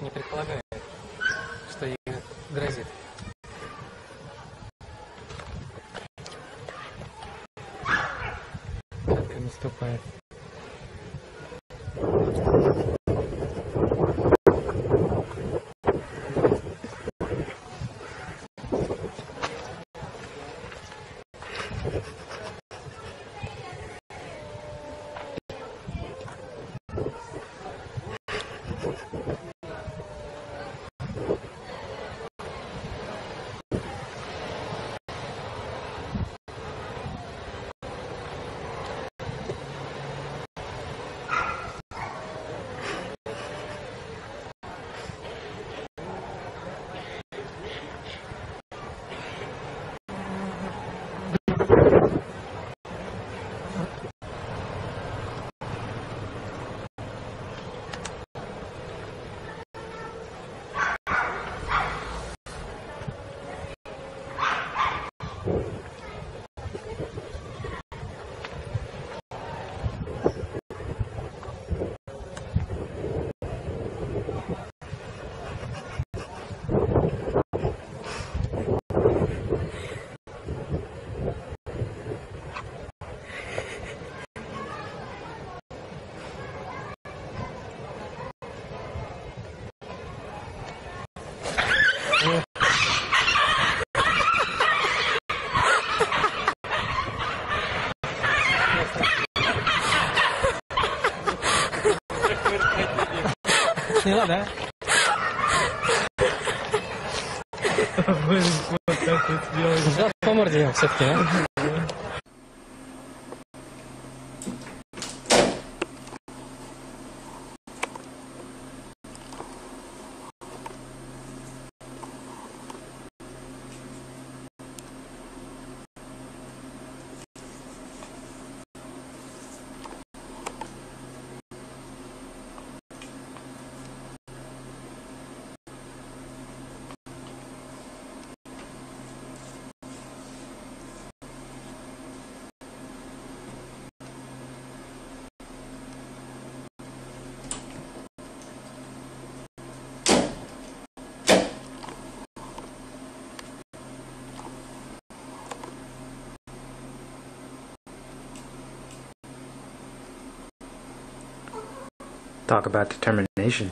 не предполагает, что ей грозит. Как наступает. Сняла, да? Вот так вот сделать. Да, по морде все-таки, а? Talk about determination.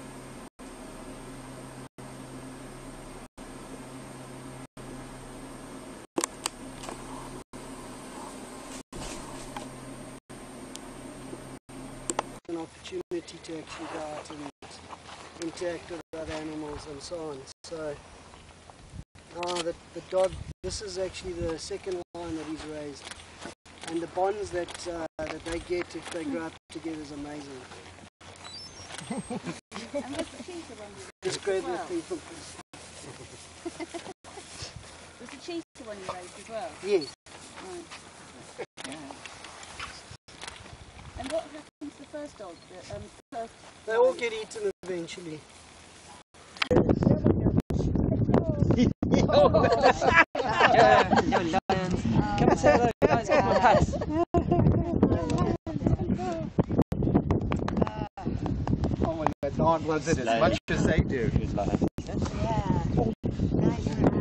An opportunity to actually go out and interact with other animals and so on. So the dog, this is actually the second one that he's raised, and the bonds that they get if they grow up together is amazing. And was the cheetah one you raised Describe as well? the people. Was the cheetah one you raised as well? Yes. Right. Yeah. And what happened to the first dog? First They all get eaten eventually. Come and say hello, guys. Come on, pass. Oh my God, Dawn loves it as much as they do. Yeah. Nice.